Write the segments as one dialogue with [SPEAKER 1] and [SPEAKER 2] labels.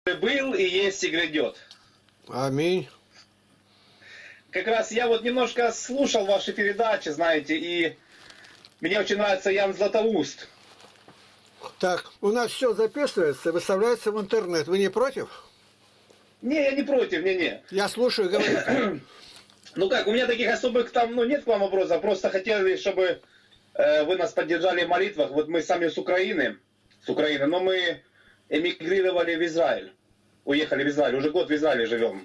[SPEAKER 1] Был и есть и грядет.
[SPEAKER 2] Аминь.
[SPEAKER 1] Как раз я вот немножко слушал ваши передачи, знаете, и мне очень нравится Ян Златоуст.
[SPEAKER 2] Так, у нас все записывается, выставляется в интернет. Вы не против?
[SPEAKER 1] Не, я не против, не.
[SPEAKER 2] Я слушаю, говорю.
[SPEAKER 1] Ну как, у меня таких особых там, нет к вам вопросов, просто хотели, чтобы вы нас поддержали в молитвах. Вот мы сами с Украины, но мы эмигрировали в Израиль. Уехали в Израиль, уже год в Израиле живем.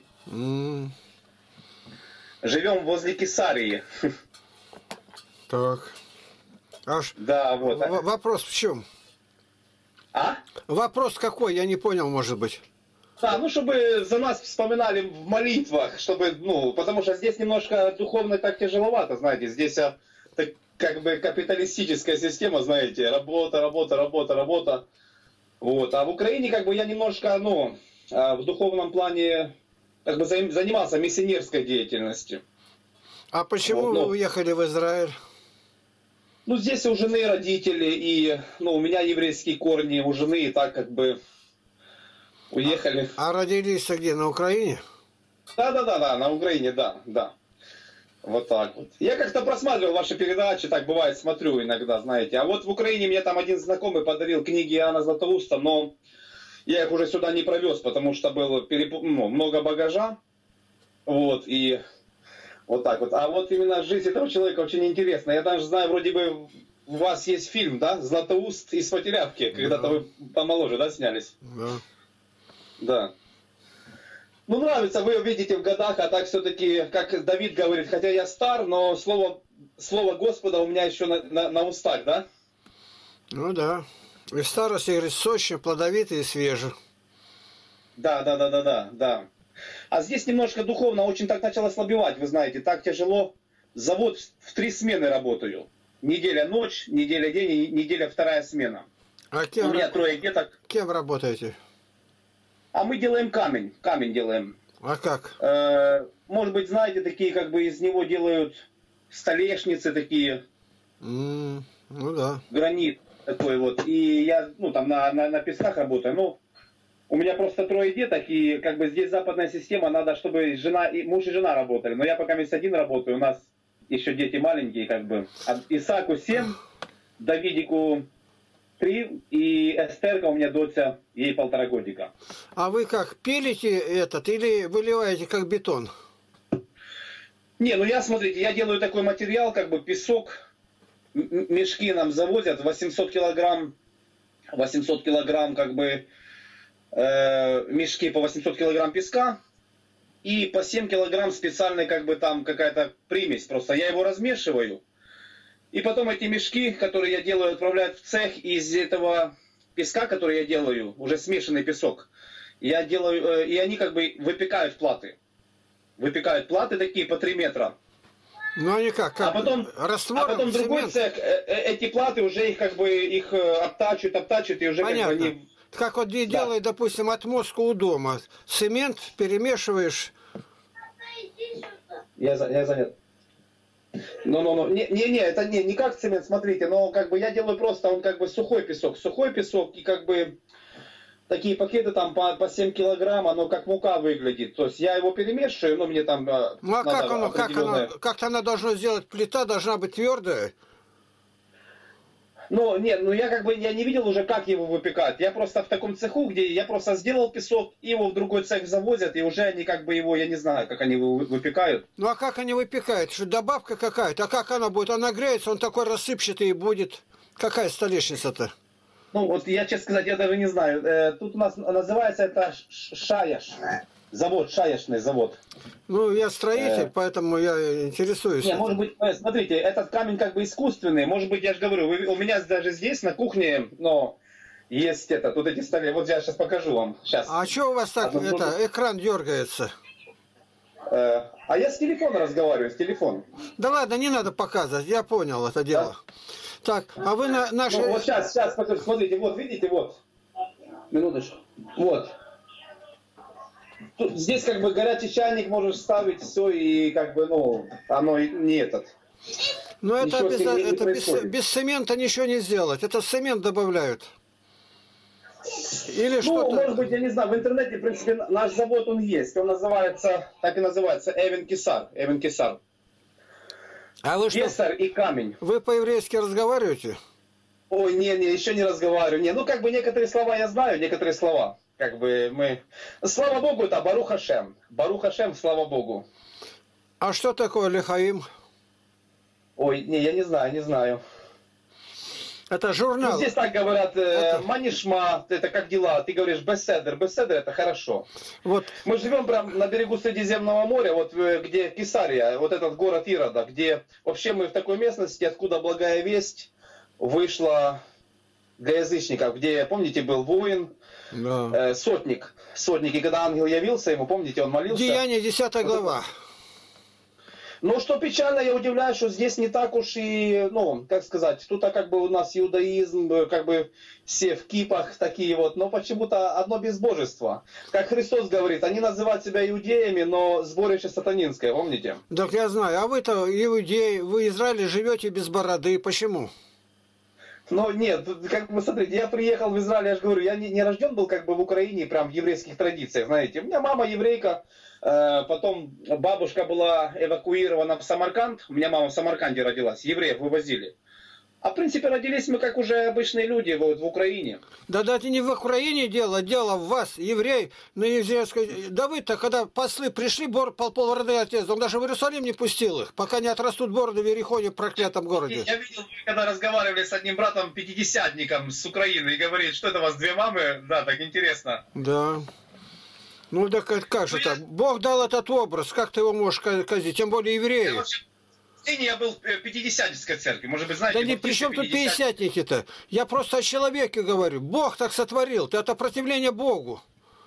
[SPEAKER 1] Живем возле Кесарии.
[SPEAKER 2] Так. Аж
[SPEAKER 1] да, вот.
[SPEAKER 2] Вопрос в чем?
[SPEAKER 1] А?
[SPEAKER 2] Вопрос какой? Я не понял, может быть.
[SPEAKER 1] Да, чтобы за нас вспоминали в молитвах, чтобы, потому что здесь немножко духовно так тяжеловато, знаете, здесь так, как бы капиталистическая система, знаете, работа. Вот, а в Украине как бы я немножко, в духовном плане как бы занимался миссионерской деятельностью.
[SPEAKER 2] А почему вы уехали в Израиль?
[SPEAKER 1] Здесь у жены родители, и, у меня еврейские корни у жены, и так как бы уехали.
[SPEAKER 2] А родились где, на Украине?
[SPEAKER 1] Да, на Украине, да. Вот так вот. Я как-то просматривал ваши передачи, так бывает, смотрю иногда, знаете. А вот в Украине мне там один знакомый подарил книги Иоанна Златоуста, но я их уже сюда не провез, потому что было много багажа. Вот, и вот так вот. А вот именно жизнь этого человека очень интересна. Я даже знаю, вроде бы у вас есть фильм, да, «Златоуст из Потерявки». Когда-то вы помоложе, да, снялись? Да. Нравится, вы видите в годах, а так все-таки, как Давид говорит, хотя я стар, но слово Господа у меня еще на устах, да?
[SPEAKER 2] Ну да. И в старости, говорит, сочно, плодовитый и свежий.
[SPEAKER 1] Да. А здесь немножко духовно очень так начал ослабевать, вы знаете, так тяжело. Завод в 3 смены работаю. Неделя ночь, неделя день и неделя 2 смена.
[SPEAKER 2] А кем
[SPEAKER 1] у меня 3 деток.
[SPEAKER 2] Кем работаете?
[SPEAKER 1] А мы делаем камень делаем.
[SPEAKER 2] А как?
[SPEAKER 1] Может быть, знаете, такие как бы из него делают столешницы такие.
[SPEAKER 2] Ну да.
[SPEAKER 1] Гранит такой вот. И я, там на песках работаю. У меня просто 3 деток, и как бы здесь западная система, надо, чтобы муж и жена работали. Но я пока один работаю, у нас еще дети маленькие, как бы. Исааку 7, Давидику 3, и Эстерка у меня доча, ей 1,5 годика.
[SPEAKER 2] А вы как, пилите или выливаете как бетон?
[SPEAKER 1] Не, смотрите, я делаю такой материал, как бы песок, мешки нам завозят, 800 килограмм, как бы, мешки по 800 килограмм песка, и по 7 килограмм специальной, как бы, там какая-то примесь, просто я его размешиваю. И потом эти мешки, которые я делаю, отправляют в цех из этого песка, который я делаю, уже смешанный песок. Я делаю, и они как бы выпекают платы. Выпекают платы такие по 3 метра.
[SPEAKER 2] Они как
[SPEAKER 1] а потом другой цех, эти платы уже их как бы их обтачивают, и уже
[SPEAKER 2] понятно.
[SPEAKER 1] Как бы они...
[SPEAKER 2] Как вот делают, допустим, отмостку у дома. Цемент перемешиваешь.
[SPEAKER 1] Я занят. Не, это не как цемент, смотрите, но как бы я делаю просто, он как бы сухой песок, и как бы такие пакеты там по 7 килограмм, оно как мука выглядит, то есть я его перемешиваю, мне там
[SPEAKER 2] а как-то она должна сделать, плита должна быть твердая?
[SPEAKER 1] Я как бы я не видел уже, как его выпекать. Я просто в таком цеху, где я просто сделал песок, и его в другой цех завозят, и уже они как бы его, я не знаю, как они его выпекают.
[SPEAKER 2] А как они выпекают? Что добавка какая-то? А как она будет? Она греется, он такой рассыпчатый и будет. Какая столешница-то?
[SPEAKER 1] Я, честно сказать, я даже не знаю. Тут у нас называется это шаяш. Шаяшный завод.
[SPEAKER 2] Я строитель, поэтому я интересуюсь.
[SPEAKER 1] Может быть, смотрите, этот камень как бы искусственный. Может быть, я же говорю, у меня даже здесь на кухне, есть тут эти столы. Вот я сейчас покажу вам. Сейчас.
[SPEAKER 2] А что у вас так, экран дергается?
[SPEAKER 1] А я с телефона разговариваю, с телефона.
[SPEAKER 2] Да ладно, не надо показывать, я понял это дело. Так, а вы наши...
[SPEAKER 1] вот сейчас, смотрите, вот, видите, вот. Минуточку. Вот. Здесь как бы горячий чайник можешь ставить, все, и как бы, оно не этот.
[SPEAKER 2] Это без цемента ничего не сделать, это цемент добавляют. Или
[SPEAKER 1] Ну,
[SPEAKER 2] что-то...
[SPEAKER 1] может быть, я не знаю, в интернете, в принципе, наш завод, он есть. Он называется, так и называется, Эвен Кесар. Эвен Кесар.
[SPEAKER 2] А вы что,
[SPEAKER 1] Кесарь и камень.
[SPEAKER 2] вы по-еврейски разговариваете?
[SPEAKER 1] Ой, не, еще не разговариваю. Не, ну, как бы некоторые слова я знаю, некоторые слова. Как бы мы... Слава Богу, это Барух Хашем. Барух Хашем, слава Богу.
[SPEAKER 2] А что такое Лехаим?
[SPEAKER 1] Ой, не, я не знаю, не знаю.
[SPEAKER 2] Это
[SPEAKER 1] Ну,
[SPEAKER 2] журнал.
[SPEAKER 1] здесь так говорят, манишма, это как дела? Ты говоришь беседер, беседер это хорошо.
[SPEAKER 2] Вот.
[SPEAKER 1] Мы живем прям на берегу Средиземного моря, вот где Кесария, вот этот город Ирода, где вообще мы в такой местности, откуда благая весть вышла для язычников, где, помните, был воин,
[SPEAKER 2] Да.
[SPEAKER 1] сотник, и когда ангел явился ему, помните, он молился.
[SPEAKER 2] Деяние 10 глава.
[SPEAKER 1] Но что печально, я удивляюсь, что здесь не так уж и, ну, как сказать, тут как бы у нас иудаизм, как бы все в кипах такие вот, но почему-то одно безбожество. Как Христос говорит, они называют себя иудеями, но сборище сатанинское, помните?
[SPEAKER 2] Так я знаю. А вы-то иудеи, вы в Израиле живете без бороды. Почему?
[SPEAKER 1] Но нет, как бы, смотрите, я приехал в Израиль, я же говорю, я не рожден был как бы в Украине, прям в еврейских традициях, знаете. У меня мама еврейка, потом бабушка была эвакуирована в Самарканд, у меня мама в Самарканде родилась, евреев вывозили. А в принципе родились мы как уже обычные люди вот, в Украине.
[SPEAKER 2] Да это не в Украине дело в вас, еврей, на еврейской... Да вы-то, когда послы пришли, полбороды отец, он даже в Иерусалим не пустил их, пока не отрастут бороды в Иерихоне, в проклятом городе.
[SPEAKER 1] Я видел, когда разговаривали с одним братом, пятидесятником с Украины, и говорит, что это у вас две мамы? Да, так интересно.
[SPEAKER 2] Да. Ну так как же так? Бог дал этот образ, как ты его можешь казать, тем более евреи.
[SPEAKER 1] Я был в Пятидесятнической церкви, может быть, знаете...
[SPEAKER 2] Да не при чем тут пятидесятники-то? Я просто о человеке говорю. Бог так сотворил, это противление Богу.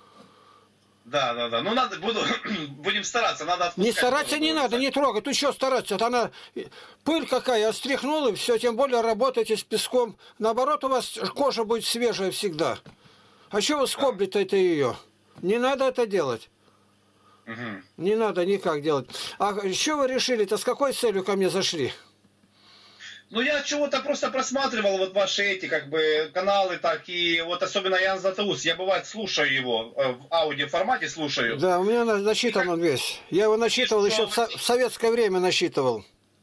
[SPEAKER 1] Да. Ну, будем стараться, надо отпускать.
[SPEAKER 2] Не стараться не надо, не трогать. Тут что стараться? Это она пыль какая, отстряхнула, и все, тем более работаете с песком. Наоборот, у вас кожа будет свежая всегда. А что вы скоблите это ее? Не надо это делать. Не надо никак делать. А что вы решили-то, с какой целью ко мне зашли?
[SPEAKER 1] Ну, я чего-то просто просматривал вот ваши эти, как бы, каналы, так, и вот особенно Ян Златоуст, я бывает слушаю его, в аудиоформате слушаю.
[SPEAKER 2] Да, у меня начитан он весь. Я его начитывал еще в советское время начитывал.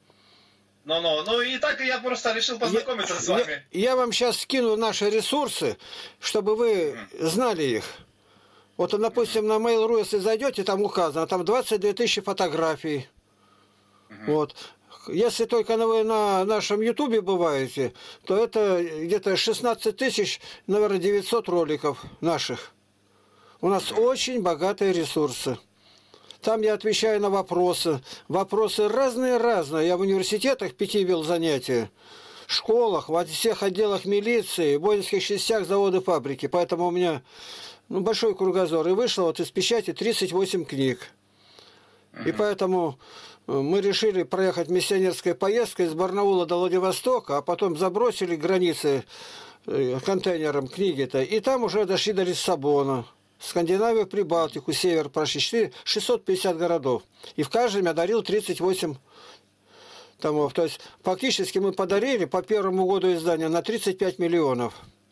[SPEAKER 1] Ну и так я просто решил познакомиться с вами.
[SPEAKER 2] Я вам сейчас скину наши ресурсы, чтобы вы знали их. Вот, допустим, на Mail.ru, если зайдете, там указано, там 22 тысячи фотографий. Вот. Если только вы на нашем Ютубе бываете, то это где-то 16 тысяч, наверное, 900 роликов наших. У нас очень богатые ресурсы. Там я отвечаю на вопросы. Вопросы разные-разные. Я в университетах 5 вел занятия. В школах, во всех отделах милиции, воинских частях, заводы, фабрики. Поэтому у меня большой кругозор. И вышло вот из печати 38 книг. И поэтому мы решили проехать миссионерской поездкой из Барнаула до Владивостока, а потом забросили границы контейнером книги-то. И там уже дошли до Лиссабона. Скандинавию, Прибалтику, север прошли 650 городов. И в каждом я дарил 38 томов. То есть фактически мы подарили по первому году издания на 35 миллионов.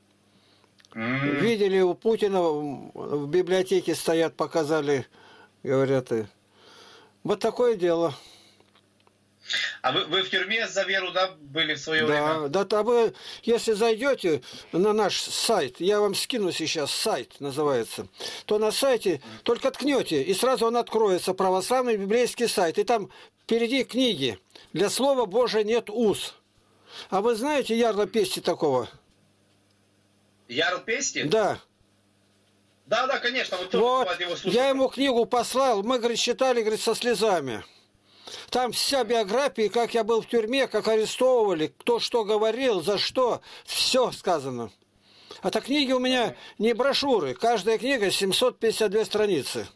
[SPEAKER 2] Видели, у Путина в библиотеке стоят, показали, говорят. Вот такое дело.
[SPEAKER 1] А вы в тюрьме за веру, да, были в свое время?
[SPEAKER 2] Да, а вы, если зайдете на наш сайт, я вам скину сейчас, сайт называется, то на сайте только ткнете, и сразу он откроется, православный библейский сайт, и там впереди книги. Для слова Божия нет уз. А вы знаете Ярла Пести такого?
[SPEAKER 1] Ярл Пести?
[SPEAKER 2] Да.
[SPEAKER 1] Да, конечно. Вот его
[SPEAKER 2] я ему книгу послал, мы, говорит, читали, говорит, со слезами. Там вся биография, как я был в тюрьме, как арестовывали, кто что говорил, за что, все сказано. Это книги у меня не брошюры, каждая книга 752 страницы.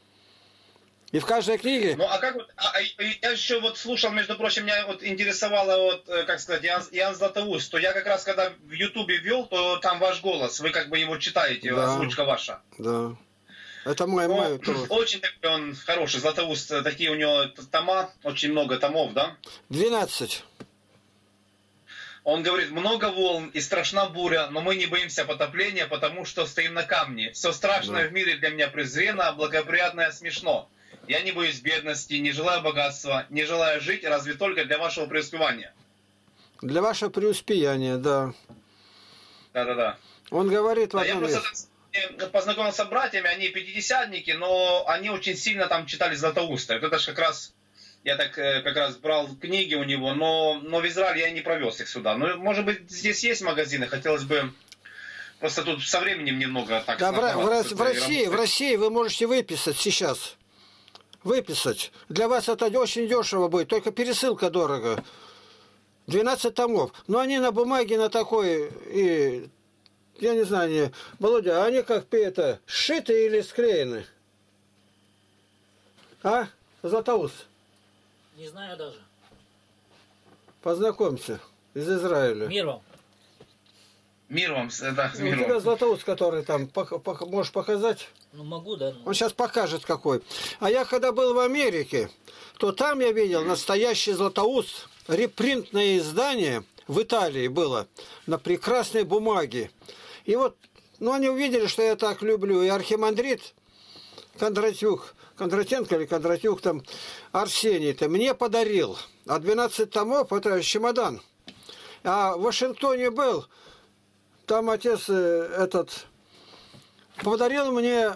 [SPEAKER 2] И в каждой книге...
[SPEAKER 1] Ну, а как вот... я еще вот слушал, между прочим, меня вот интересовало, вот, как сказать, Ян Златоуст, то я как раз, когда в Ютубе вел, то там ваш голос, вы как бы его читаете, да. Озвучка ваша.
[SPEAKER 2] Да. Это мой труд.
[SPEAKER 1] Очень такой он хороший, Златоуст, такие у него тома, очень много томов, да?
[SPEAKER 2] 12.
[SPEAKER 1] Он говорит, много волн и страшна буря, но мы не боимся потопления, потому что стоим на камне. Все страшное в мире для меня презренно, а благоприятное смешно. Я не боюсь бедности, не желаю богатства, не желаю жить, разве только для вашего преуспевания.
[SPEAKER 2] Для вашего преуспеяния, да.
[SPEAKER 1] Да-да-да.
[SPEAKER 2] Он говорит в
[SPEAKER 1] Да, я
[SPEAKER 2] одном
[SPEAKER 1] просто познакомился с братьями, они пятидесятники, но они очень сильно там читали Златоуста. Вот это же как раз, я так как раз брал книги у него, но в Израиль я не провез их сюда. Ну, может быть, здесь есть магазины, хотелось бы... Просто тут со временем немного так...
[SPEAKER 2] Да, в России вы можете выписать сейчас. Выписать. Для вас это очень дешево будет, только пересылка дорого. 12 томов. Но они на бумаге на такой... И, я не знаю, они, Володя, они как это, сшиты или склеены? А? Златоуст?
[SPEAKER 3] Не знаю даже.
[SPEAKER 2] Познакомься. Из Израиля.
[SPEAKER 3] Мир вам.
[SPEAKER 1] Мир вам, да, мир
[SPEAKER 2] У тебя
[SPEAKER 1] вам.
[SPEAKER 2] Златоуст, который там, можешь показать?
[SPEAKER 3] Ну могу, да.
[SPEAKER 2] Он сейчас покажет какой. А я когда был в Америке, то там я видел настоящий Златоуст. Репринтное издание в Италии было на прекрасной бумаге. И вот, ну они увидели, что я так люблю. И архимандрит Кондратенко или Кондратюк там, Арсений-то мне подарил. А 12 томов, это чемодан. А в Вашингтоне был, там отец этот подарил мне,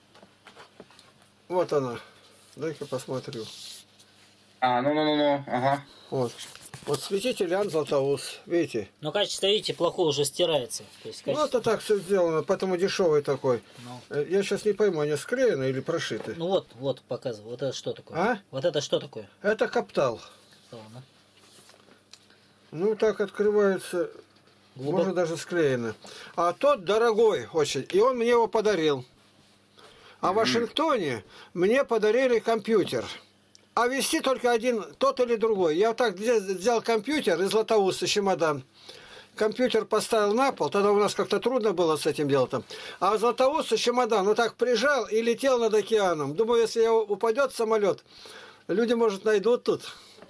[SPEAKER 2] вот она, дай-ка посмотрю.
[SPEAKER 1] Ну, ага.
[SPEAKER 2] Вот святитель Иоанн Златоуст, видите?
[SPEAKER 3] Но качество, видите, плохое уже стирается. То есть
[SPEAKER 2] Ну, это так все сделано, поэтому дешевый такой.
[SPEAKER 3] Ну.
[SPEAKER 2] Я сейчас не пойму, они склеены или прошиты?
[SPEAKER 3] Ну вот, показываю. Вот это что такое?
[SPEAKER 2] А?
[SPEAKER 3] Вот это что такое?
[SPEAKER 2] Это каптал.
[SPEAKER 3] Ладно.
[SPEAKER 2] Ну, так открывается,
[SPEAKER 3] Глубоко.
[SPEAKER 2] может даже склеено. А тот дорогой очень, и он мне его подарил. А в Вашингтоне мне подарили компьютер. А вести только один, тот или другой. Я вот так взял компьютер из Златоуста, чемодан. Компьютер поставил на пол, тогда у нас как-то трудно было с этим делом. А Златоуста чемодан вот так прижал и летел над океаном. Думаю, если упадет самолет, люди, может, найдут тут.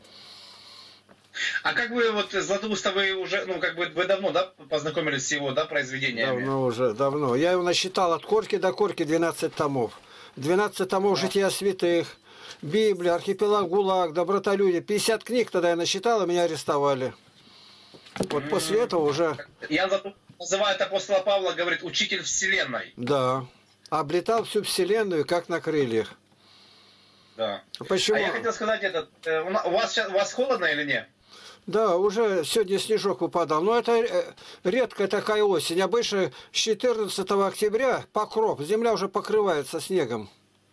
[SPEAKER 1] А как вы, вот, Златоуста вы уже, ну, как бы, вы давно, да, познакомились с его, да, произведениями?
[SPEAKER 2] Давно уже, давно. Я его насчитал от корки до корки 12 томов. 12 томов «Жития святых», Библия, архипелаг ГУЛАГ, добротолюдие. 50 книг тогда я насчитал, и меня арестовали. Вот после этого уже...
[SPEAKER 1] Я называю апостола Павла, говорит, учитель вселенной.
[SPEAKER 2] Да. Облетал всю вселенную, как на крыльях.
[SPEAKER 1] Да.
[SPEAKER 2] Почему?
[SPEAKER 1] А я хотел сказать, у вас холодно или нет?
[SPEAKER 2] Да, уже сегодня снежок выпадал. Но это редкая такая осень. Обычно с 14 октября покров. Земля уже покрывается снегом.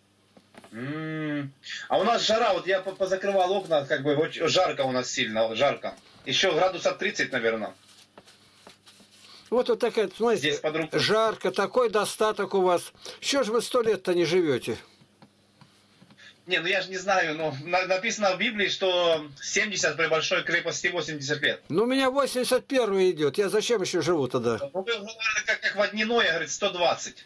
[SPEAKER 1] А у нас жара, вот я позакрывал окна, как бы очень жарко у нас сильно, жарко. Еще градусов 30, наверное.
[SPEAKER 2] Вот такая, смотрите, жарко, такой достаток у вас. Чего же вы 100 лет-то не живете?
[SPEAKER 1] Не, ну я же не знаю, но написано в Библии, что 70 при большой крепости 80 лет.
[SPEAKER 2] Ну, у меня 81 идет, я зачем еще живу тогда?
[SPEAKER 1] Ну, вы говорите, как водяное, говорит, 120.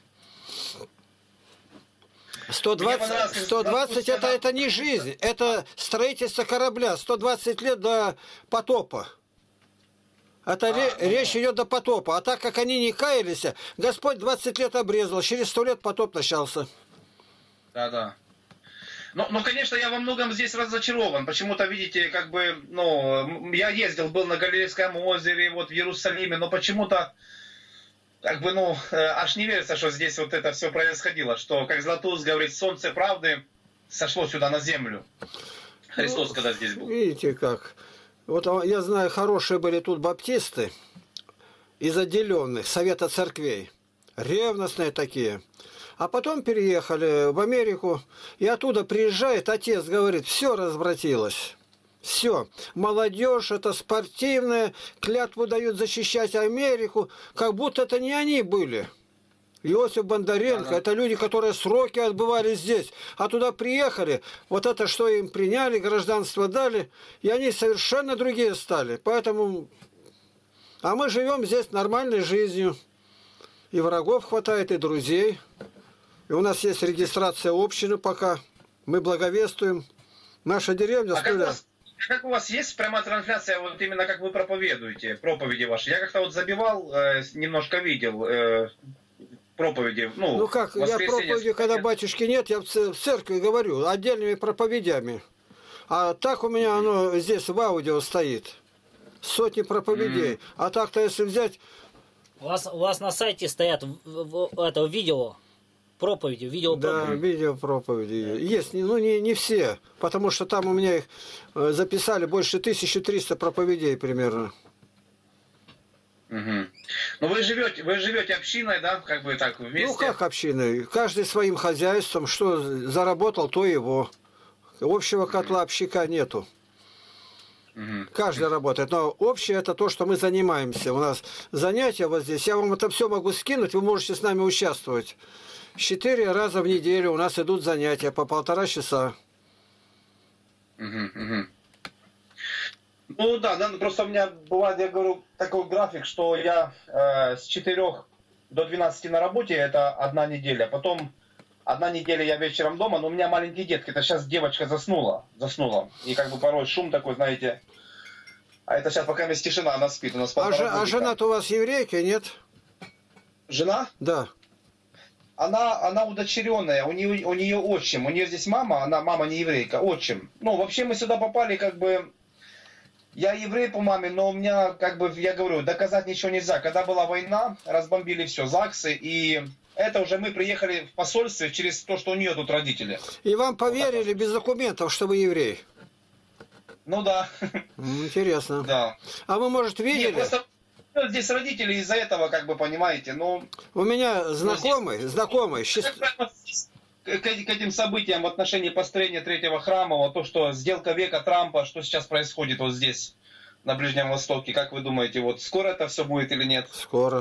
[SPEAKER 2] 120 это не жизнь, это строительство корабля, 120 лет до потопа. Это речь идет до потопа. А так как они не каялись, Господь 20 лет обрезал, через 100 лет потоп начался.
[SPEAKER 1] Да. Ну, конечно, я во многом здесь разочарован. Почему-то, видите, как бы, ну, я ездил, был на Галилейском озере, вот в Иерусалиме, но почему-то, как бы, ну, аж не верится, что здесь вот это все происходило, что, как Златоуст говорит, солнце правды сошло сюда на землю. Христос, когда здесь был.
[SPEAKER 2] Видите как. Вот я знаю, хорошие были тут баптисты из отделенных Совета церквей. Ревностные такие. А потом переехали в Америку, и оттуда приезжает отец, говорит, все развратилось. Все. Молодежь, это спортивная, клятву дают защищать Америку, как будто это не они были. Иосиф Бондаренко, это люди, которые сроки отбывали здесь, а туда приехали, вот это, что им приняли, гражданство дали, и они совершенно другие стали. Поэтому, а мы живем здесь нормальной жизнью. И врагов хватает, и друзей. И у нас есть регистрация общины пока. Мы благовествуем. Наша деревня...
[SPEAKER 1] Как у вас есть прямая трансляция, вот именно как вы проповедуете, проповеди ваши? Я как-то вот забивал, немножко видел проповеди.
[SPEAKER 2] Ну как, я проповеди, когда батюшки нет, я в церкви говорю отдельными проповедями. А так у меня оно здесь в аудио стоит. Сотни проповедей. А так-то если взять...
[SPEAKER 3] У вас на сайте стоят это видео проповеди, видео проповеди.
[SPEAKER 2] Да, видео проповеди. Есть, ну не все, потому что там у меня их записали больше 1300 проповедей примерно.
[SPEAKER 1] Угу. Ну вы живете общиной, да, как бы так вместе?
[SPEAKER 2] Ну как общиной? Каждый своим хозяйством, что заработал, то его. Общего котла общака нету. Каждый работает, но общее это то, что мы занимаемся. У нас занятия вот здесь. Я вам это все могу скинуть, вы можете с нами участвовать. 4 раза в неделю у нас идут занятия по 1,5 часа.
[SPEAKER 1] Ну да, просто у меня бывает, я говорю, такой график, что я с 4 до 12 на работе, это 1 неделя. Потом 1 неделя я вечером дома, но у меня маленькие детки. Это сейчас девочка заснула. И как бы порой шум такой, знаете. А это сейчас пока есть тишина, она спит. У нас
[SPEAKER 2] а жена-то у вас еврейка, нет?
[SPEAKER 1] Жена?
[SPEAKER 2] Да.
[SPEAKER 1] Она удочеренная, у нее отчим. У нее здесь мама, мама не еврейка, отчим. Ну, вообще мы сюда попали как бы... Я еврей по маме, но у меня, как бы, я говорю, доказать ничего нельзя. Когда была война, разбомбили все, ЗАГСы, и это уже мы приехали в посольстве через то, что у нее тут родители.
[SPEAKER 2] И вам поверили без документов, что вы еврей?
[SPEAKER 1] Ну да.
[SPEAKER 2] Интересно.
[SPEAKER 1] Да.
[SPEAKER 2] А вы, может, видели?
[SPEAKER 1] Нет, просто здесь родители из-за этого, как бы, понимаете, ну...
[SPEAKER 2] У меня знакомый,
[SPEAKER 1] к этим событиям в отношении построения 3-го храма, вот то, что сделка века Трампа, что сейчас происходит вот здесь, на Ближнем Востоке, как вы думаете, вот скоро это все будет или нет?
[SPEAKER 2] Скоро.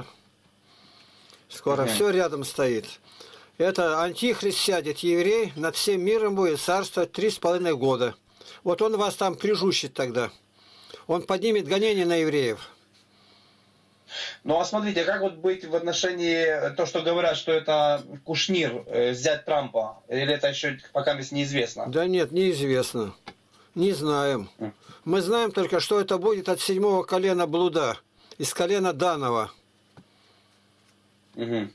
[SPEAKER 2] Все рядом стоит. Это антихрист сядет, еврей, над всем миром будет царствовать 3,5 года. Вот он вас там прижучит тогда. Он поднимет гонение на евреев.
[SPEAKER 1] Ну а смотрите, как вот быть в отношении то, что говорят, что это Кушнир, зять Трампа, или это еще пока неизвестно?
[SPEAKER 2] Да нет, неизвестно. Не знаем. Мы знаем только, что это будет от 7-го колена блуда, из колена Данова.
[SPEAKER 1] Угу.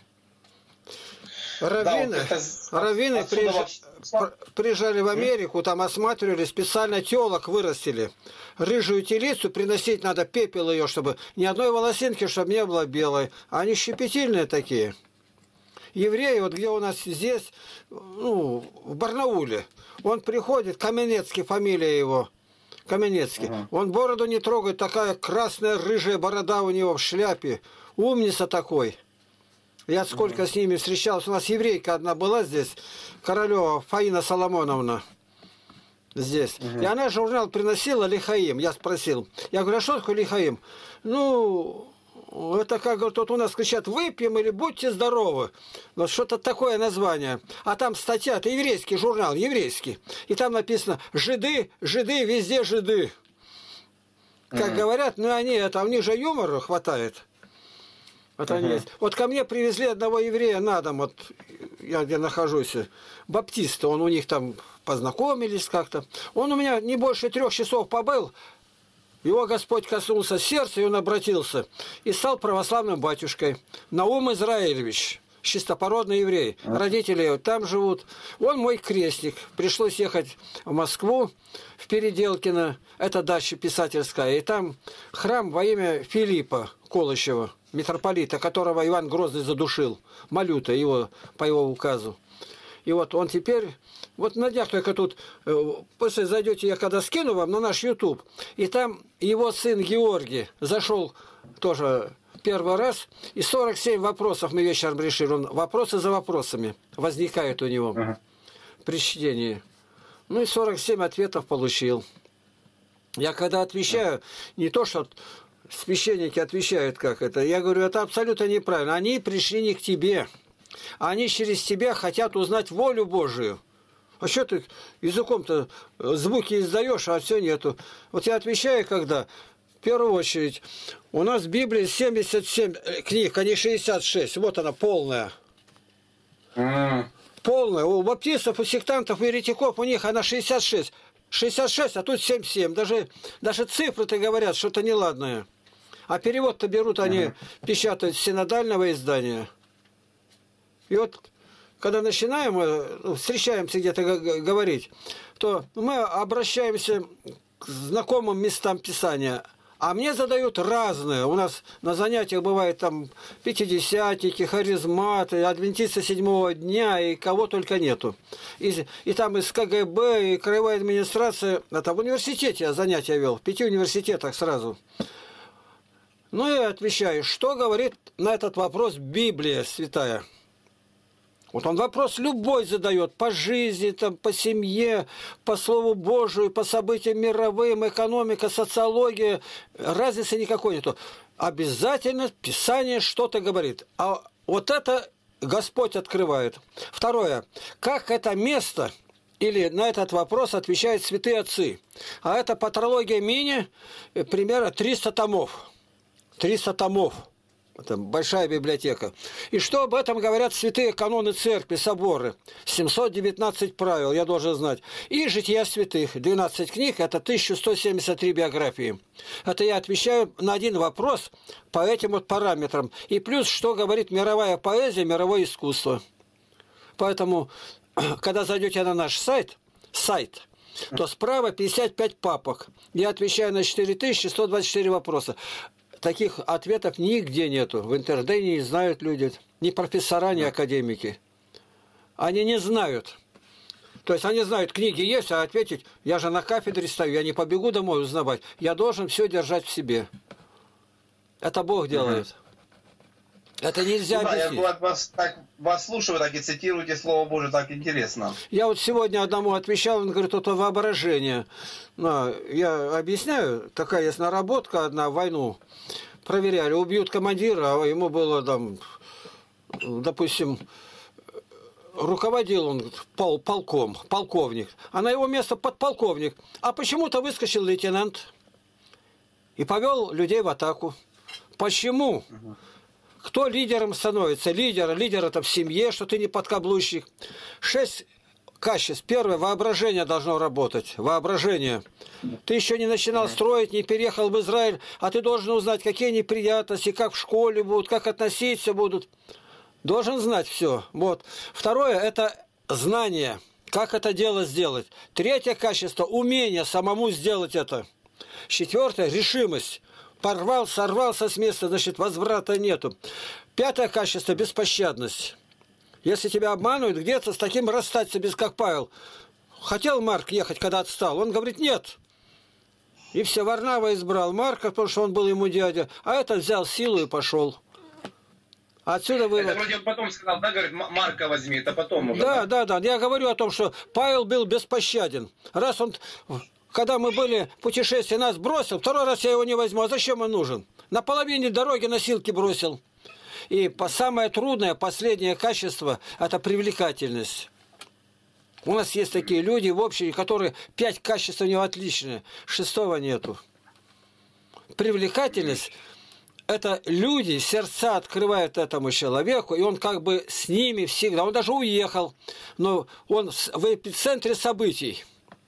[SPEAKER 2] Раввины приезжали в Америку, там осматривали, специально телок вырастили. Рыжую телицу приносить надо, пепел ее, чтобы ни одной волосинки, чтобы не было белой. Они щепетильные такие. Евреи, вот где у нас здесь, ну, в Барнауле, он приходит, Каменецкий, фамилия его, Каменецкий. Он бороду не трогает, такая красная рыжая борода у него в шляпе. Умница такой. Я сколько с ними встречался. У нас еврейка одна была здесь, Королева Фаина Соломоновна. Здесь. И она журнал приносила Лихаим. Я спросил. Я говорю, а что такое Лихаим? Ну, это как говорят, тут у нас кричат, выпьем или будьте здоровы. Вот что-то такое название. А там статья, это еврейский журнал, еврейский. И там написано, жиды, жиды, везде жиды. Как говорят, ну они, это у них же юмора хватает. Это есть. Вот ко мне привезли одного еврея на дом, вот я где нахожусь, баптиста, он у них там познакомились как-то. Он у меня не больше 3 часов побыл, его Господь коснулся сердца, и он обратился, и стал православным батюшкой. Наум Израилевич, чистопородный еврей. Родители там живут. Он мой крестник. Пришлось ехать в Москву, в Переделкино, это дача писательская, и там храм во имя Филиппа Колычева, митрополита, которого Иван Грозный задушил, Малюта, его, по его указу. И вот он теперь, вот на днях только тут, после зайдете, я когда скину вам на наш YouTube, и там его сын Георгий зашел тоже первый раз, и 47 вопросов мы вечером решили. Он вопросы за вопросами возникают у него при чтении. Ну и 47 ответов получил. Я когда отвечаю, не то, что священники отвечают, как это. Я говорю, это абсолютно неправильно. Они пришли не к тебе. Они через тебя хотят узнать волю Божию. А что ты языком-то звуки издаешь, а все нету? Вот я отвечаю, когда, в первую очередь, у нас в Библии 77 книг, а не 66. Вот она, полная. Полная. У баптистов, у сектантов, у еретиков, у них она 66. 66, а тут 77. Даже цифры-то говорят, что-то неладное. А перевод-то берут, они печатают с синодального издания. И вот, когда начинаем, встречаемся где-то говорить, то мы обращаемся к знакомым местам Писания. А мне задают разные. У нас на занятиях бывает там пятидесятники, харизматы, адвентисты седьмого дня и кого только нету. И там из КГБ, и краевая администрация. Это в университете я занятия вел, в 5 университетах сразу. Ну и отвечаю, что говорит на этот вопрос Библия Святая. Вот он вопрос любой задает, по жизни, там, по семье, по Слову Божию, по событиям мировым, экономика, социология, разницы никакой нету. Обязательно Писание что-то говорит. А вот это Господь открывает. Второе. Как это место, или на этот вопрос отвечают святые отцы. А это патрология Мини, примерно 300 томов. 300 томов. Это большая библиотека. И что об этом говорят святые каноны церкви, соборы? 719 правил, я должен знать. И жития святых, 12 книг, это 1173 биографии. Это я отвечаю на один вопрос по этим вот параметрам. И плюс, что говорит мировая поэзия, мировое искусство. Поэтому, когда зайдете на наш сайт, то справа 55 папок. Я отвечаю на 4124 вопроса. Таких ответов нигде нету. В интернете не знают люди. Ни профессора, ни академики. Они не знают. То есть они знают, книги есть, а ответить, я же на кафедре стою, я не побегу домой узнавать. Я должен все держать в себе. Это Бог делает. Это нельзя объяснить.
[SPEAKER 1] Я вас слушаю, так и цитируете Слово Божие, так интересно.
[SPEAKER 2] Я вот сегодня одному отвечал, он говорит, это воображение. Но я объясняю, такая есть наработка одна, войну проверяли, убьют командира, а ему было там, допустим, руководил он полком, полковник, а на его место подполковник. А почему-то выскочил лейтенант и повел людей в атаку. Почему? Кто лидером становится? Лидер это в семье, что ты не подкаблучник. 6 качеств. Первое, воображение должно работать. Воображение. Ты еще не начинал строить, не переехал в Израиль, а ты должен узнать, какие неприятности, как в школе будут, как относиться будут. Должен знать все. Вот. Второе, это знание. Как это дело сделать. Третье качество, умение самому сделать это. Четвертое, решимость. Порвал, сорвался с места, значит, возврата нету. Пятое качество – беспощадность. Если тебя обманывают, где-то с таким расстаться без, как Павел. Хотел Марк ехать, когда отстал. Он говорит, нет. И все, Варнава избрал Марка, потому что он был ему дядя. А этот взял силу и пошел. Отсюда вывод.
[SPEAKER 1] Это вроде он потом сказал, да, говорит, Марка возьми, это потом уже.
[SPEAKER 2] Да. Я говорю о том, что Павел был беспощаден. Раз он... Когда мы были в путешествии, нас бросил, второй раз я его не возьму. А зачем он нужен? На половине дороги носилки бросил. И самое трудное, последнее качество – это привлекательность. У нас есть такие люди в общине, которые 5 качеств у него отличные, 6-го нету. Привлекательность – это люди, сердца открывают этому человеку, и он как бы с ними всегда. Он даже уехал, но он в эпицентре событий.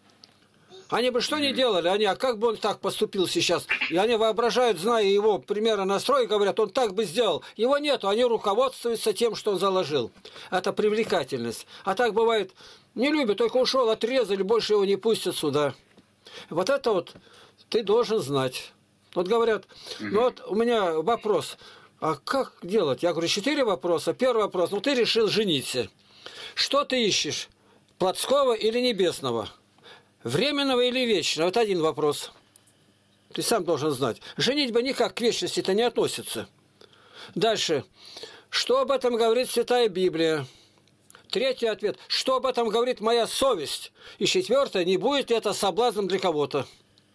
[SPEAKER 2] Они бы что ни делали, а как бы он так поступил сейчас? И они воображают, зная его примерно настрой, говорят, он так бы сделал. Его нету, они руководствуются тем, что он заложил. Это привлекательность. А так бывает, не любят, только ушел, отрезали, больше его не пустят сюда. Вот это вот ты должен знать. Вот говорят, ну вот у меня вопрос, а как делать? Я говорю, 4 вопроса. Первый вопрос, ну ты решил жениться. Что ты ищешь? Плотского или небесного? Временного или вечного? Вот один вопрос. Ты сам должен знать. Женитьба никак к вечности-то не относится. Дальше. Что об этом говорит Святая Библия? Третий ответ. Что об этом говорит моя совесть? И четвертое. Не будет ли это соблазном для кого-то?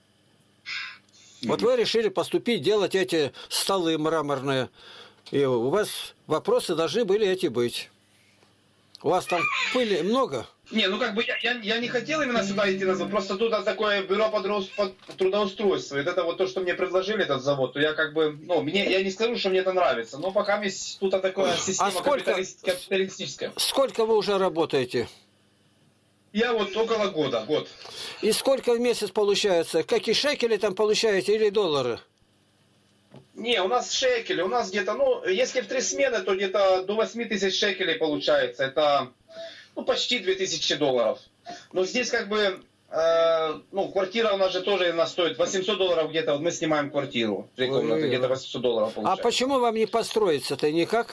[SPEAKER 2] Вот вы решили поступить, делать эти столы мраморные. И у вас вопросы должны были эти быть. У вас там пыли много?
[SPEAKER 1] Не, ну как бы я не хотел именно сюда идти назад, просто тут такое бюро по трудоустройству. И это вот то, что мне предложили этот завод, то я как бы, ну, я не скажу, что мне это нравится, но пока есть тут такая система капиталистическая.
[SPEAKER 2] Сколько вы уже работаете?
[SPEAKER 1] Я вот около года, год.
[SPEAKER 2] И сколько в месяц получается? Какие шекели там получаете или доллары?
[SPEAKER 1] Не, у нас шекели, у нас где-то, ну, если в 3 смены, то где-то до 8 тысяч шекелей получается. Это, ну, почти 2000 долларов. Но здесь как бы, ну, квартира у нас же тоже она стоит 800 долларов где-то. Вот мы снимаем квартиру, 3 комнаты, где-то 800 долларов
[SPEAKER 2] А
[SPEAKER 1] получается.
[SPEAKER 2] почему вам не построиться-то никак?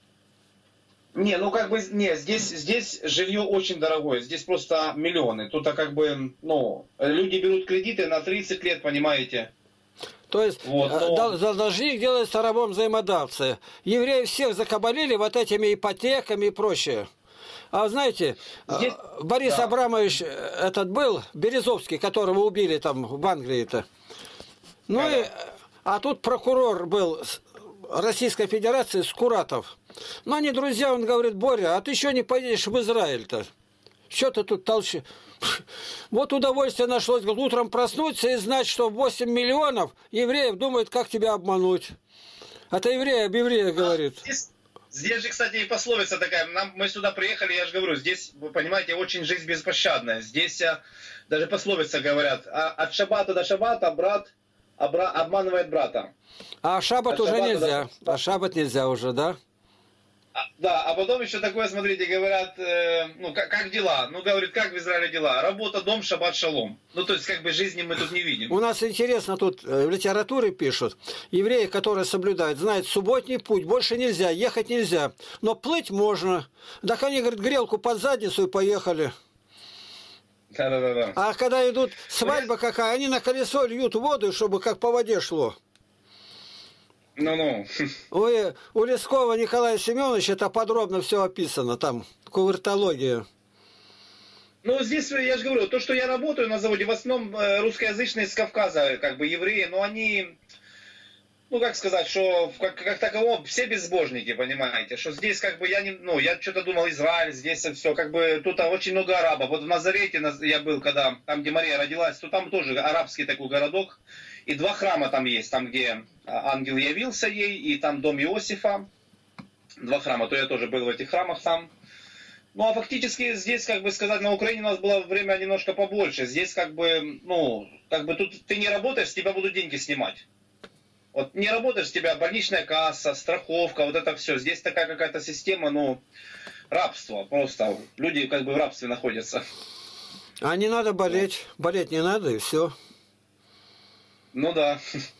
[SPEAKER 1] Не, ну как бы, не, здесь жилье очень дорогое, здесь просто миллионы. Тут как бы, ну, люди берут кредиты на 30 лет, понимаете.
[SPEAKER 2] То есть
[SPEAKER 1] Вот, но...
[SPEAKER 2] должник делается рабом взаимодавца. Евреи всех закабалили вот этими ипотеками и прочее. А знаете,
[SPEAKER 1] Здесь...
[SPEAKER 2] Борис
[SPEAKER 1] да.
[SPEAKER 2] Абрамович этот был, Березовский, которого убили там в Англии-то. Ну
[SPEAKER 1] Да-да.
[SPEAKER 2] и, а тут прокурор был Российской Федерации Скуратов. Но они друзья, он говорит: Боря, а ты еще не поедешь в Израиль-то? Что ты тут толщи? Вот удовольствие нашлось, утром проснуться и знать, что 8 миллионов евреев думают, как тебя обмануть. Это еврей об евреях говорит.
[SPEAKER 1] Здесь же, кстати, и пословица такая. Мы сюда приехали, я же говорю, здесь, вы понимаете, очень жизнь беспощадная. Здесь даже пословица говорят: от шаббата до шаббата брат обманывает брата.
[SPEAKER 2] А шаббат
[SPEAKER 1] От
[SPEAKER 2] уже
[SPEAKER 1] шаббата
[SPEAKER 2] нельзя.
[SPEAKER 1] до...
[SPEAKER 2] А шаббат нельзя уже, да?
[SPEAKER 1] Да, а потом еще такое, смотрите, говорят, ну, как дела? Ну, говорит, как в Израиле дела? Работа, дом, шаббат, шалом. Ну, то есть, как бы, жизни мы тут не видим.
[SPEAKER 2] У нас интересно, тут в литературе пишут, евреи, которые соблюдают, знают, субботний путь, больше нельзя, ехать нельзя, но плыть можно. Так они, говорят, грелку под задницу и поехали.
[SPEAKER 1] Да.
[SPEAKER 2] А когда идут, свадьба какая, они на колесо льют воду, чтобы как по воде шло.
[SPEAKER 1] Ну.
[SPEAKER 2] У Лескова Николая Семеновича это подробно все описано, там, кувертология.
[SPEAKER 1] Ну, здесь, я же говорю, то, что я работаю на заводе, в основном русскоязычные из Кавказа, как бы, евреи, но они, ну, как сказать, что как таково все безбожники, понимаете, что здесь, как бы, я что-то думал, Израиль, здесь все, как бы, тут очень много арабов. Вот в Назарете я был, когда, там, где Мария родилась, то там тоже арабский такой городок, и 2 храма там есть, там, где ангел явился ей, и там дом Иосифа, 2 храма, то я тоже был в этих храмах там. Ну, а фактически здесь, как бы сказать, на Украине у нас было время немножко побольше. Здесь, как бы, ну, как бы тут ты не работаешь, с тебя будут деньги снимать. Вот не работаешь, с тебя больничная касса, страховка, вот это все. Здесь такая какая-то система, ну, рабство просто. Люди как бы в рабстве находятся.
[SPEAKER 2] А не надо болеть, болеть не надо и все.
[SPEAKER 1] Ну да.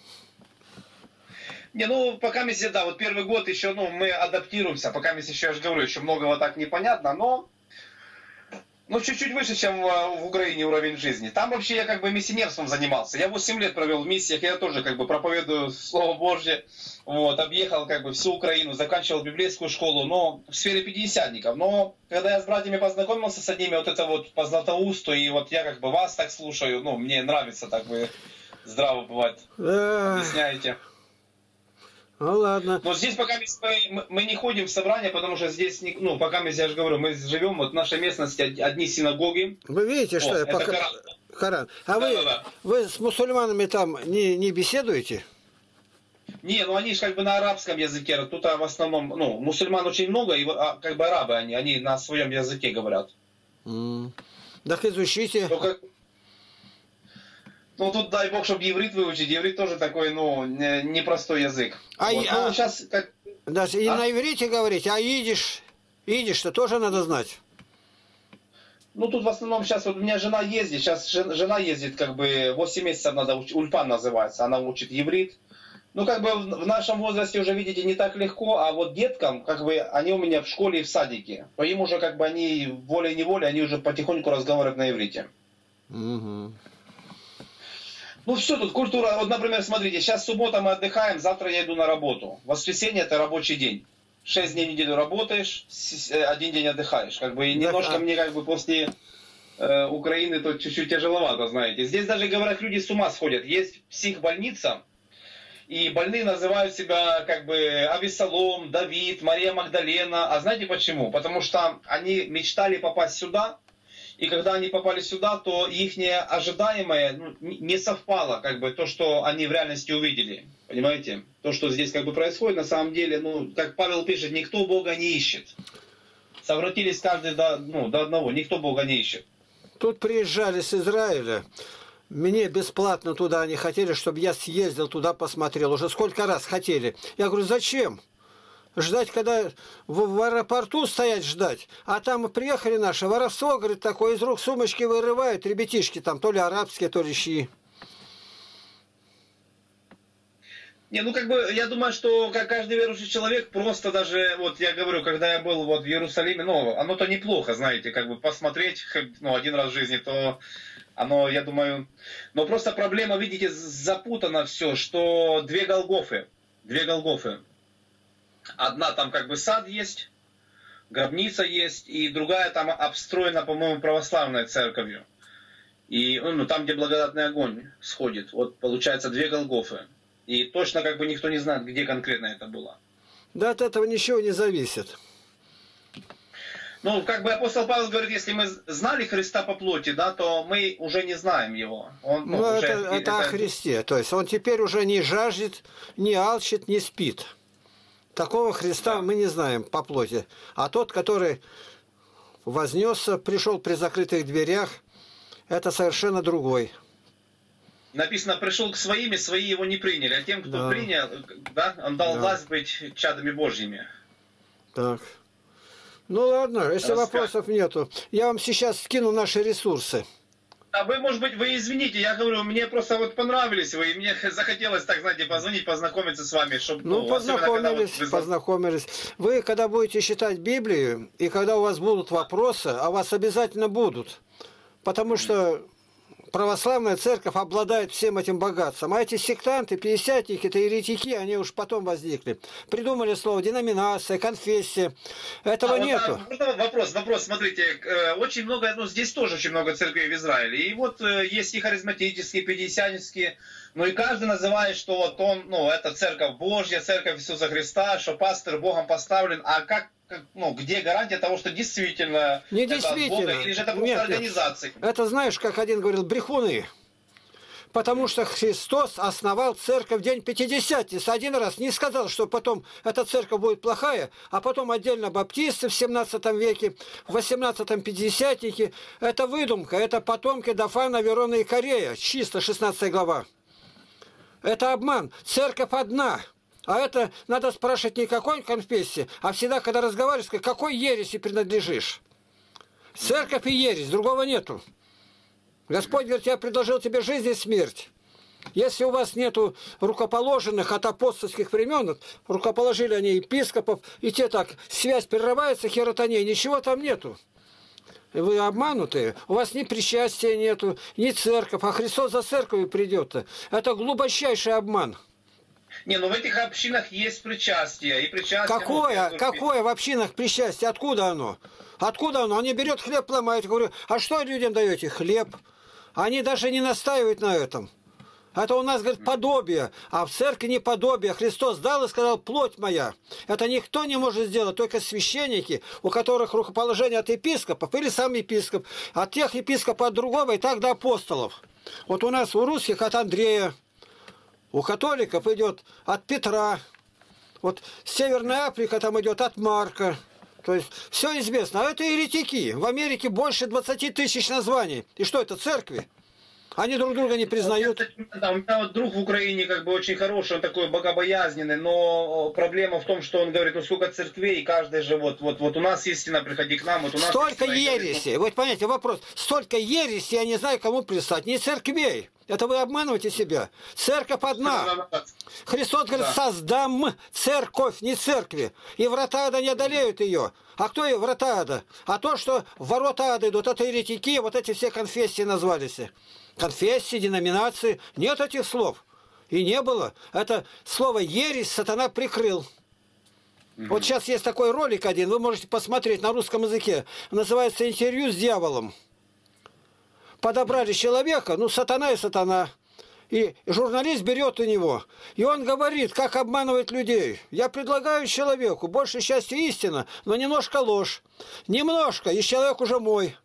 [SPEAKER 1] Не, ну, пока мы, да, вот первый год еще, ну, мы адаптируемся, пока мы еще, я же говорю, еще многого так непонятно, но, ну, чуть-чуть выше, чем в Украине уровень жизни. Там вообще я как бы миссионерством занимался. Я 8 лет провел в миссиях, я тоже как бы проповедую Слово Божье, вот, объехал как бы всю Украину, заканчивал библейскую школу, но в сфере пятидесятников. Но когда я с братьями познакомился с одними, вот это вот по Златоусту, и вот я как бы вас так слушаю, ну, мне нравится так, вы здраво бывает, объясняете.
[SPEAKER 2] Ну ладно.
[SPEAKER 1] Но здесь пока мы не ходим в собрания, потому что здесь, ну, пока мы, я же говорю, мы живем, вот в нашей местности одни синагоги.
[SPEAKER 2] Вы видите, что я пока... Коран. А вы с мусульманами там не беседуете?
[SPEAKER 1] Не, ну они же как бы на арабском языке, тут в основном, ну, мусульман очень много, и как бы арабы они на своем языке говорят.
[SPEAKER 2] Так изучите.
[SPEAKER 1] Только... Ну, тут дай бог, чтобы иврит выучить. Иврит тоже такой, ну, непростой язык. Ну, сейчас как...
[SPEAKER 2] Даже и на иврите говорить, а идиш-то тоже надо знать.
[SPEAKER 1] Ну, тут в основном сейчас, вот у меня жена ездит, сейчас жена ездит, как бы, 8 месяцев надо учить, ульпан называется, она учит иврит. Ну, как бы, в нашем возрасте уже, видите, не так легко, а вот деткам, как бы, они у меня в школе и в садике. То им уже, как бы, они волей-неволей, они уже потихоньку разговаривают на иврите.
[SPEAKER 2] Угу.
[SPEAKER 1] Ну все, тут культура. Вот, например, смотрите, сейчас суббота мы отдыхаем, завтра я иду на работу. Воскресенье это рабочий день. 6 дней в неделю работаешь, 1 день отдыхаешь. Как бы и немножко мне как бы после Украины то чуть-чуть тяжеловато, знаете. Здесь даже, говорят, люди с ума сходят. Есть психбольница, и больные называют себя как бы Авессалом, Давид, Мария Магдалена. А знаете почему? Потому что они мечтали попасть сюда. И когда они попали сюда, то их ожидаемое не совпало, как бы, то, что они в реальности увидели. Понимаете? То, что здесь как бы происходит, на самом деле, ну, как Павел пишет, никто Бога не ищет. Совратились каждый до одного, никто Бога не ищет.
[SPEAKER 2] Тут приезжали с Израиля. Мне бесплатно туда они хотели, чтобы я съездил туда, посмотрел. Уже сколько раз хотели. Я говорю, зачем? Ждать, когда в аэропорту стоять ждать. А там приехали наши, воровство, говорит, такое, из рук сумочки вырывают, ребятишки там, то ли арабские, то ли щи.
[SPEAKER 1] Не, ну как бы, я думаю, что как каждый верующий человек, просто даже, вот я говорю, когда я был вот в Иерусалиме, ну, оно-то неплохо, знаете, как бы посмотреть, ну, один раз в жизни, то оно, я думаю, но просто проблема, видите, запутано все, что две Голгофы. Одна там как бы сад есть, гробница есть, и другая там обстроена, по-моему, православной церковью. И, ну, там, где благодатный огонь сходит, вот получается две Голгофы. И точно как бы никто не знает, где конкретно это было.
[SPEAKER 2] Да от этого ничего не зависит.
[SPEAKER 1] Ну, как бы апостол Павел говорит, если мы знали Христа по плоти, да, то мы уже не знаем Его. Он,
[SPEAKER 2] ну
[SPEAKER 1] уже,
[SPEAKER 2] это о Христе. То есть он теперь уже не жаждет, не алчит, не спит. Такого Христа мы не знаем по плоти. А тот, который вознесся, пришел при закрытых дверях, это совершенно другой.
[SPEAKER 1] Написано, пришел к своим, и свои его не приняли. А тем, кто принял, да, он дал власть быть чадами Божьими.
[SPEAKER 2] Так. Ну ладно, если вопросов нету, я вам сейчас скину наши ресурсы.
[SPEAKER 1] А вы, может быть, вы извините, я говорю, мне просто вот понравились вы, и мне захотелось, так, знаете, позвонить, познакомиться с вами, чтобы...
[SPEAKER 2] Ну, познакомились. Вы, когда будете читать Библию, и когда у вас будут вопросы, а у вас обязательно будут, потому что православная церковь обладает всем этим богатством. А эти сектанты, пятидесятники, еретики, они уж потом возникли. Придумали слово деноминация, конфессия. Этого нету.
[SPEAKER 1] Вопрос, смотрите, очень много, ну здесь тоже очень много церквей в Израиле. И вот есть и харизматические, пятидесятнические, ну и каждый называет, что вот он, ну это церковь Божья, церковь Иисуса Христа, что пастор Богом поставлен. А как, ну, где гарантия того, что действительно
[SPEAKER 2] не
[SPEAKER 1] это
[SPEAKER 2] действительно.
[SPEAKER 1] от Бога, или же это просто организация?
[SPEAKER 2] Это знаешь, как один говорил, брехуны. Потому что Христос основал церковь в день Пятидесятницы. Один раз не сказал, что потом эта церковь будет плохая, а потом отдельно баптисты в 17 веке, в 18-м пятидесятники. Это выдумка, это потомки Дафана, Верона и Корея. Чисто 16 глава. Это обман. Церковь одна. А это надо спрашивать не какой конфессии, а всегда, когда разговариваешь, к какой ереси принадлежишь. Церковь и ересь, другого нету. Господь говорит, я предложил тебе жизнь и смерть. Если у вас нету рукоположенных от апостольских времен, рукоположили они епископов, и те так, связь прерывается, херотония, ничего там нету. Вы обманутые, у вас ни причастия нету, ни церковь, а Христос за церковью придет. Это глубочайший обман.
[SPEAKER 1] Не, ну в этих общинах есть причастие. И причастие
[SPEAKER 2] Какое в общинах причастие? Откуда оно? Откуда оно? Они берет хлеб, ломают. Говорю, а что людям даете? Хлеб. Они даже не настаивают на этом. Это у нас, говорит, подобие. А в церкви не подобие. Христос дал и сказал, плоть моя. Это никто не может сделать, только священники, у которых рукоположение от епископов или сам епископ. От тех епископов от другого и так до апостолов. Вот у нас у русских от Андрея. У католиков идет от Петра. Вот Северная Африка там идет от Марка. То есть все известно. А это еретики. В Америке больше 20 тысяч названий. И что это, церкви? Они друг друга не признают.
[SPEAKER 1] Да, у меня вот друг в Украине как бы очень хороший, он такой богобоязненный, но проблема в том, что он говорит, ну сколько церквей, и каждый же вот у нас истина, приходи к нам, вот у нас...
[SPEAKER 2] Столько ереси. Вот понимаете, вопрос. Столько ереси, я не знаю, кому пристать. Не церквей. Это вы обманываете себя. Церковь одна. Христос говорит, создам церковь, не церкви. И врата ада не одолеют ее. А кто и врата ада? А то, что ворота ада идут, это еретики, вот эти все конфессии назвались. Конфессии, деноминации. Нет этих слов. И не было. Это слово ересь сатана прикрыл. Вот сейчас есть такой ролик один, вы можете посмотреть на русском языке. Называется «Интервью с дьяволом». Подобрали человека, ну, сатана и сатана. И журналист берет у него. И он говорит, как обманывать людей. Я предлагаю человеку, большей частью истина, но немножко ложь. Немножко, и человек уже мой.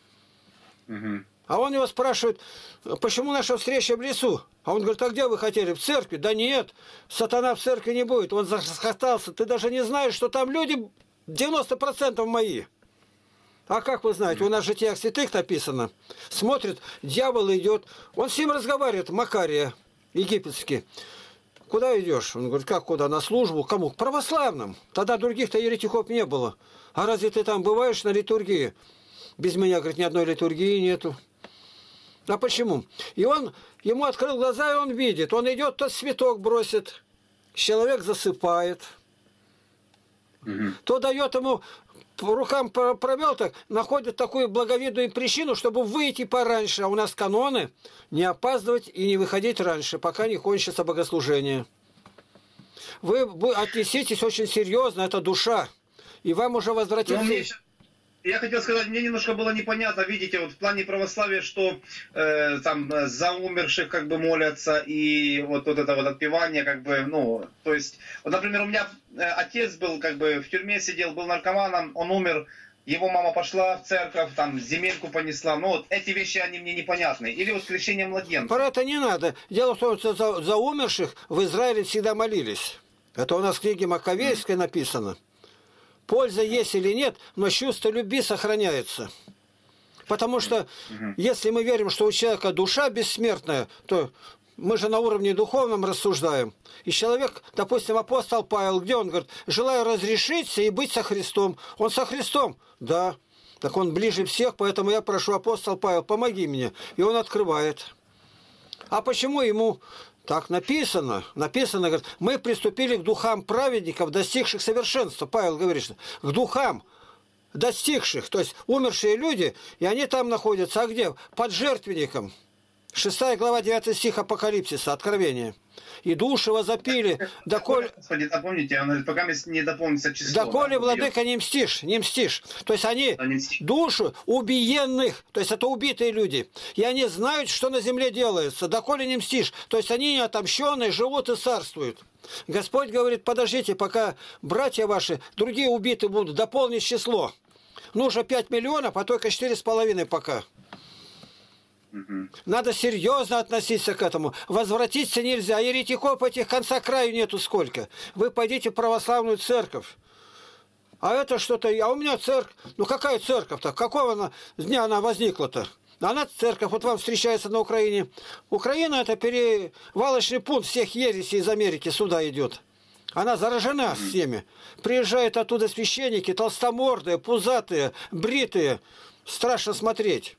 [SPEAKER 2] А он его спрашивает, почему наша встреча в лесу? А он говорит, а где вы хотели? В церкви? Да нет, сатана в церкви не будет. Он захохотался. Ты даже не знаешь, что там люди 90% мои. А как вы знаете, у нас в житиях святых написано. Смотрит, дьявол идет. Он с ним разговаривает, Макария, египетский. Куда идешь? Он говорит, как куда? На службу? Кому? К православным. Тогда других-то еретиков не было. А разве ты там бываешь на литургии? Без меня, говорит, ни одной литургии нету. А почему? И он, ему открыл глаза, и он видит. Он идет, тот цветок бросит. Человек засыпает. То дает ему, по рукам провел так, находит такую благовидную причину, чтобы выйти пораньше. А у нас каноны не опаздывать и не выходить раньше, пока не кончится богослужение. Вы отнеситесь очень серьезно, это душа. И вам уже возвратиться...
[SPEAKER 1] Я хотел сказать, мне немножко было непонятно, видите, вот в плане православия, что там за умерших как бы молятся, и вот это вот отпевание, как бы, ну, то есть, вот, например, у меня отец был, как бы, в тюрьме сидел, был наркоманом, он умер, его мама пошла в церковь, там, земельку понесла, ну, вот эти вещи, они мне непонятны. Или вот крещение младенца.
[SPEAKER 2] Про это не надо. Дело в том, что за умерших в Израиле всегда молились. Это у нас в книге Маковейской написано. Польза есть или нет, но чувство любви сохраняется. Потому что, если мы верим, что у человека душа бессмертная, то мы же на уровне духовном рассуждаем. И человек, допустим, апостол Павел, где он говорит, желаю разрешиться и быть со Христом. Он со Христом? Да. Так он ближе всех, поэтому я прошу, апостол Павел, помоги мне. И он открывает. А почему ему... Так написано, говорит, мы приступили к духам праведников, достигших совершенства. Павел говорит, к духам достигших, то есть умершие люди, и они там находятся. А где? Под жертвенником. 6 глава 9 стих Апокалипсиса, Откровения. И души возопили, доколе...
[SPEAKER 1] Господи, напомните, пока не дополнится число.
[SPEAKER 2] Доколе, владыка, не мстишь. То есть они душу убиенных, то есть это убитые люди, и они знают, что на земле делается. Доколе не мстишь. То есть они неотомщенные, живут и царствуют. Господь говорит, подождите, пока братья ваши, другие убиты будут, дополнить число. Нужно 5 миллионов, а только 4,5 пока. Надо серьезно относиться к этому. Возвратиться нельзя. Еретиков этих конца краю нету сколько. Вы пойдите в православную церковь. А это что-то... А у меня церковь... Ну какая церковь-то? Какого дня она возникла-то? Она церковь, вот вам встречается на Украине. Украина это перевалочный пункт всех ересей из Америки сюда идет. Она заражена всеми. Приезжают оттуда священники, толстомордые, пузатые, бритые. Страшно смотреть.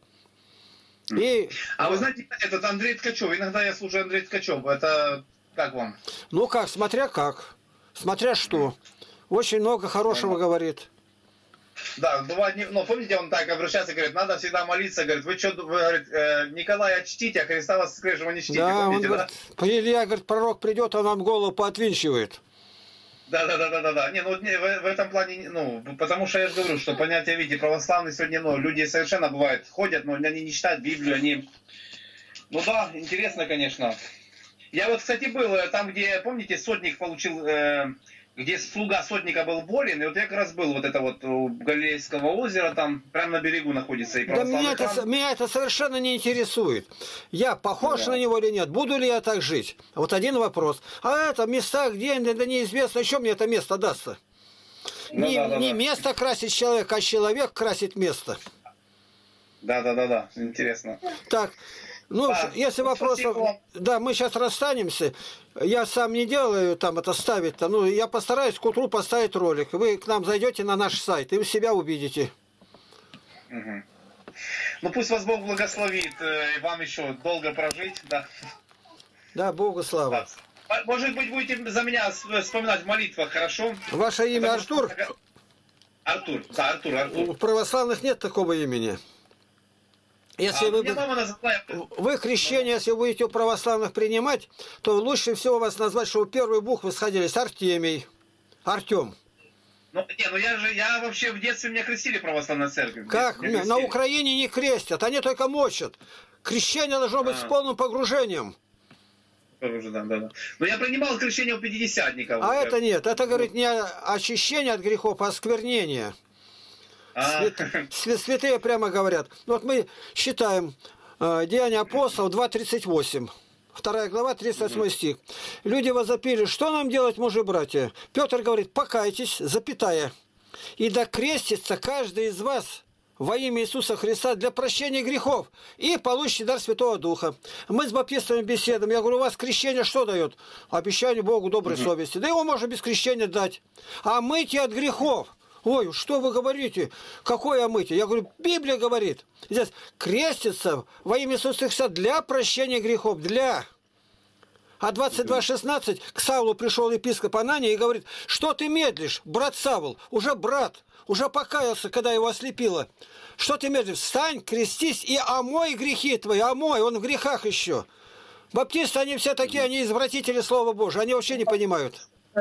[SPEAKER 1] А вы знаете, этот Андрей Ткачев, иногда я слушаю Андрея Ткачева, это как вам?
[SPEAKER 2] Ну как, смотря как, смотря что. Очень много хорошего говорит.
[SPEAKER 1] Да, бывает, ну помните, он так обращается, говорит, надо всегда молиться, говорит, вы что, говорит, Николая чтите, а Христа воскресшего не чтите.
[SPEAKER 2] Да,
[SPEAKER 1] помните,
[SPEAKER 2] он говорит, Илья, говорит, пророк придет, он вам голову поотвинчивает.
[SPEAKER 1] Да. Не, ну в этом плане, ну, потому что я же говорю, что понятие, видите, православные сегодня, ну, люди совершенно бывает ходят, но они не читают Библию, они... Ну да, интересно, конечно. Я вот, кстати, был там, где, помните, сотник получил, где слуга сотника был болен, и вот я как раз был вот это вот у Галилейского озера, там прямо на берегу находится. И
[SPEAKER 2] да меня это совершенно не интересует. Я похож на него или нет? Буду ли я так жить? Вот один вопрос. А это места, где да неизвестно, что мне это место дастся. Не место красит человека, а человек красит место.
[SPEAKER 1] Да, интересно.
[SPEAKER 2] Так, ну, да, если вопросов... Да, мы сейчас расстанемся. Я сам не делаю там это ставить-то. Ну, я постараюсь к утру поставить ролик. Вы к нам зайдете на наш сайт, и вы себя увидите.
[SPEAKER 1] Угу. Ну, пусть вас Бог благословит, и вам еще долго прожить, да.
[SPEAKER 2] Да, Богу слава.
[SPEAKER 1] Да. Может быть, будете за меня вспоминать в молитвах, хорошо?
[SPEAKER 2] Ваше имя Артур?
[SPEAKER 1] Артур, да, Артур.
[SPEAKER 2] У православных нет такого имени. Если вы крещение, если вы будете у православных принимать, то лучше всего вас назвать, что у первой буквы сходились Артемий, Артем.
[SPEAKER 1] Ну я вообще в детстве меня крестили православной церковь.
[SPEAKER 2] Как? На Украине не крестят, они только мочат. Крещение должно быть с полным погружением.
[SPEAKER 1] Да. Но я принимал крещение у пятидесятников.
[SPEAKER 2] А это нет, это, говорит, не очищение от грехов, а осквернение. Святые прямо говорят. Вот мы считаем Деяния апостолов 2:38. 2 глава, 38 стих. Люди возопили, что нам делать, мужи-братья? Петр говорит, покайтесь, запятая, и докрестится каждый из вас во имя Иисуса Христа для прощения грехов и получите дар Святого Духа. Мы с баптистами беседуем. Я говорю, у вас крещение что дает? Обещание Богу доброй совести. Да его можно без крещения дать. А мытье от грехов. Ой, что вы говорите? Какое омытие? Я говорю, Библия говорит. Здесь крестится во имя Иисуса Христа для прощения грехов. Для. А 22:16 к Савлу пришел епископ Анания и говорит, что ты медлишь, брат Савл? Уже брат, уже покаялся, когда его ослепило. Что ты медлишь? Встань, крестись и омой грехи твои, омой, он в грехах еще. Баптисты, они все такие, они извратители Слова Божьего, они вообще не понимают.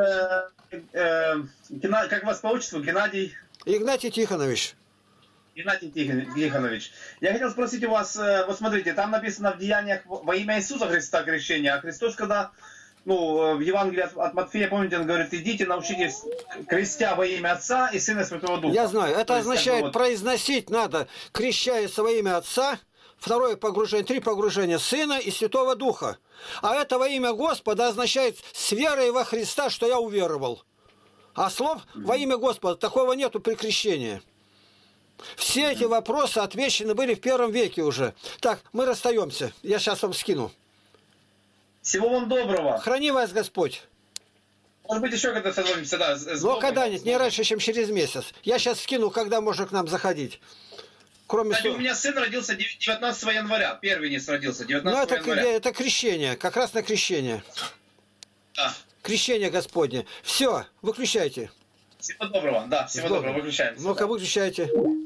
[SPEAKER 1] Как вас по отчеству? Геннадий?
[SPEAKER 2] Игнатий Тихонович.
[SPEAKER 1] Геннадий Тихонович. Я хотел спросить у вас, вот смотрите, там написано в Деяниях во имя Иисуса Христа крещение, а Христос, когда, в Евангелии от Матфея, помните, он говорит, идите, научитесь, крестя во имя Отца и Сына и Святого Духа.
[SPEAKER 2] Я знаю, это
[SPEAKER 1] есть,
[SPEAKER 2] означает, произносить надо, крещаясь во имя Отца, второе погружение, 3 погружения Сына и Святого Духа. А это во имя Господа означает с верой во Христа, что я уверовал. А слов во имя Господа такого нету при крещении. Все эти вопросы отвечены были в 1 веке уже. Так, мы расстаемся. Я сейчас вам скину.
[SPEAKER 1] Всего вам доброго.
[SPEAKER 2] Храни вас Господь.
[SPEAKER 1] Может быть, еще когда созвонимся, да.
[SPEAKER 2] Но когда-нибудь, не раньше, чем через месяц. Я сейчас скину, когда можно к нам заходить. Кроме
[SPEAKER 1] Кстати, у меня сын родился 19 января. Первенец родился 19 января.
[SPEAKER 2] Это крещение, как раз на крещение.
[SPEAKER 1] Да.
[SPEAKER 2] Крещение Господне. Все, выключайте.
[SPEAKER 1] Всего доброго. Да, всего доброго. Выключаем.
[SPEAKER 2] Ну-ка, выключайте.